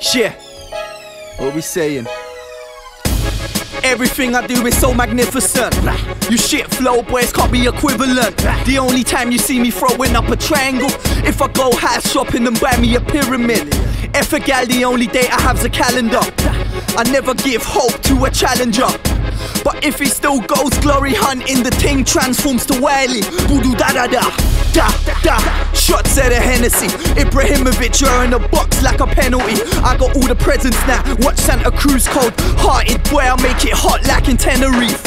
Yeah, what we saying? Everything I do is so magnificent. You shit flow boys can't be equivalent. The only time you see me throwing up a triangle, if I go house shopping and buy me a pyramid. If a gal, the only date I have's a calendar. I never give hope to a challenger. But if he still goes glory hunting, the ting transforms to Wiley. Voodoo da da da, da da. Shots at a Hennessy. Ibrahimovic, you're in a box like a penalty. I got all the presents now. Watch Santa Cruz cold hearted. Boy, I'll make it hot like in Tenerife.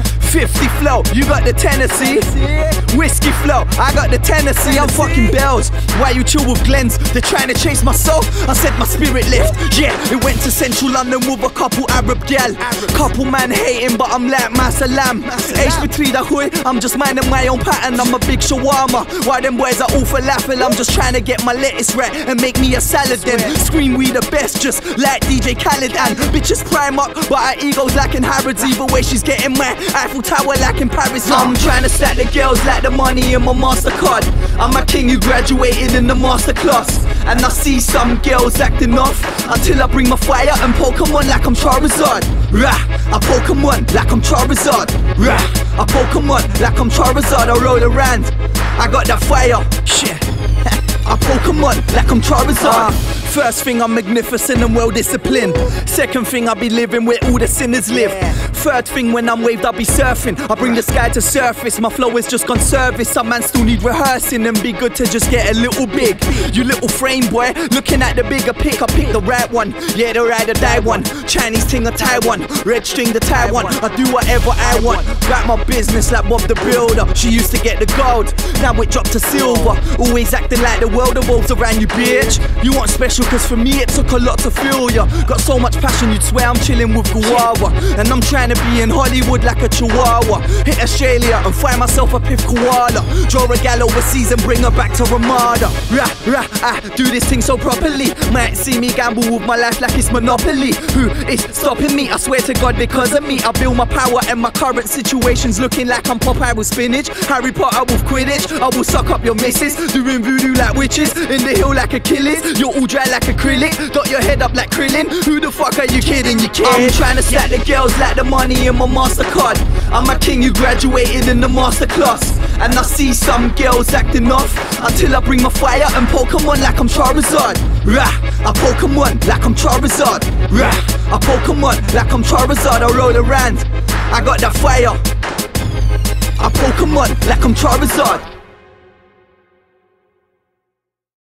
50 flow, you got the Tennessee. Whiskey flow, I got the Tennessee. I'm fucking bells. Why you chill with Glens? They're trying to chase my soul. I said my spirit left. Yeah, it went to central London with a couple Arab gal. Couple man hating, but I'm like Masalam. Age between the hood, I'm just minding my own pattern. I'm a big shawarma. Why them boys are all falafel? I'm just trying to get my lettuce right and make me a salad then. Scream we the best, just like DJ Khaled. And bitches prime up, but our egos like in Harrods. Either way, she's getting my Eiffel Tower like in Paris. I'm trying to stack the girls like the money in my MasterCard. I'm a king who graduated in the masterclass. And I see some girls acting off until I bring my fire and Pokemon like I'm Charizard. Rah, I Pokemon like I'm Charizard. Rah, I Pokemon like I'm Charizard. I roll around, I got that fire. Shit, I Pokemon like I'm Charizard. First thing, I'm magnificent and well disciplined. Second thing, I be living where all the sinners live. Third thing, when I'm waved, I'll be surfing. I bring the sky to surface, my flow is just gone service. Some man still need rehearsing and be good to just get a little big. You little frame boy, looking at the bigger pick. I pick the right one, yeah, the ride or die one. Chinese ting or Taiwan, red string the Taiwan. I do whatever I want, got my business like Bob the Builder. She used to get the gold, now it dropped to silver. Always acting like the world revolves around you, bitch. You want special, cause for me it took a lot to feel ya. Got so much passion you'd swear I'm chilling with Guava. And I'm trying to be in Hollywood like a chihuahua. Hit Australia and find myself a piff koala. Draw a gal overseas and bring her back to Ramada. Rah, rah, I do this thing so properly. Might see me gamble with my life like it's Monopoly. Who is stopping me? I swear to God because of me I build my power and my current situation's looking like I'm Popeye with spinach, Harry Potter with Quidditch. I will suck up your missus, doing voodoo like witches, in the hill like Achilles. You're all dry like acrylic, got your head up like Krillin. Who the fuck are you kidding, you kid? I'm trying to stack the girls like the money in my MasterCard. I'm a king who graduated in the masterclass. And I see some girls acting off until I bring my fire and Pokemon like I'm Charizard. Rah, I Pokemon like I'm Charizard. Rah, I Pokemon like I'm Charizard. I roll around, I got that fire. I Pokemon like I'm Charizard.